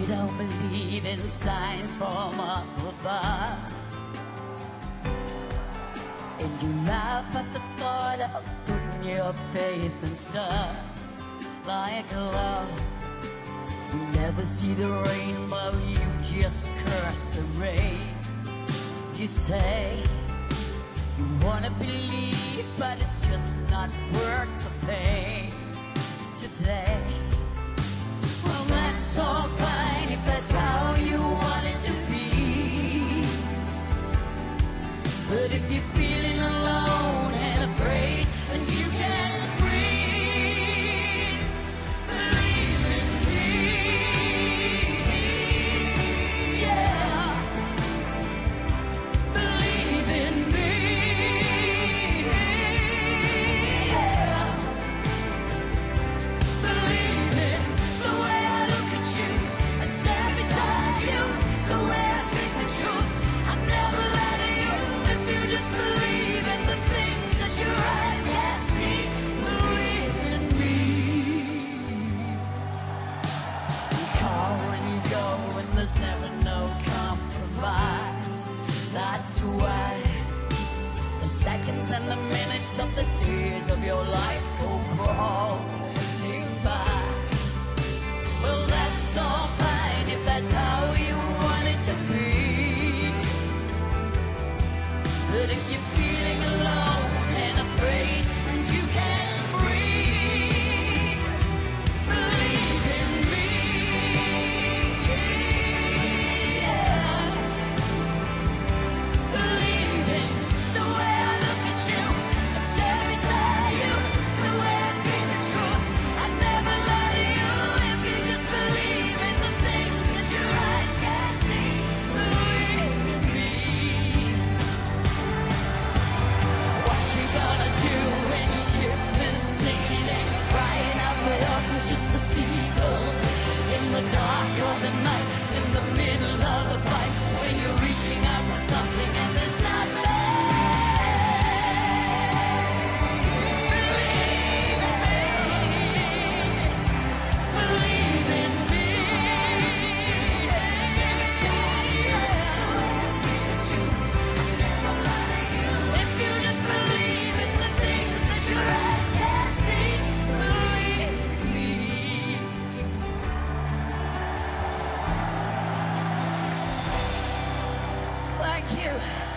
you don't believe in signs from up above, and you laugh at the thought of putting your faith in stuff like love. You never see the rainbow, you just curse the rain. You say you wanna believe, but it's just not worth the pain today. Well, that's all fine if that's how you want it to be, but if you're feeling alone and afraid and you can't breathe, believe in me, yeah, believe in me, yeah, believe in the way I look at you, I stand beside you, the way I speak the truth, I never lie to you. If you just believe in the things that your eyes can't see, believe in me. You call when you go and there's never no compromise. That's why the seconds and the minutes of the days of your life go crawling by. Well, that's all fine if that's how you want it to be, but if you're feeling alone and afraid and you can't breathe, believe in me, yeah. Believe in the way I look at you, I stand beside you, the way I speak the truth, I never lie to you. If you just believe in the things that your eyes can't see, believe in me. What you gonna do when your ship is sinking and you're crying out for help with just the seagulls in the dark of the night, in the middle of the fight, when you're reaching out for something and there's nothing? Believe in me, stand beside you, the way I speak the truth, I never lie to you. If you just believe in the things that your eyes can't see, believe me. Thank you.